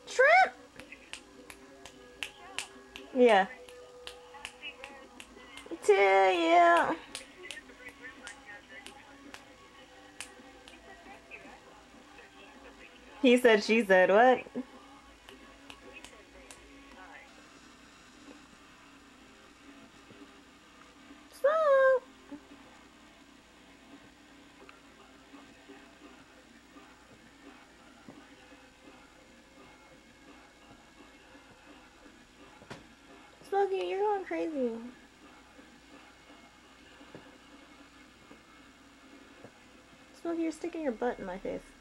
Shrimp! Yeah. To you. He said, she said, what? Smoke. Smokey, you're going crazy. Smokey, you're sticking your butt in my face.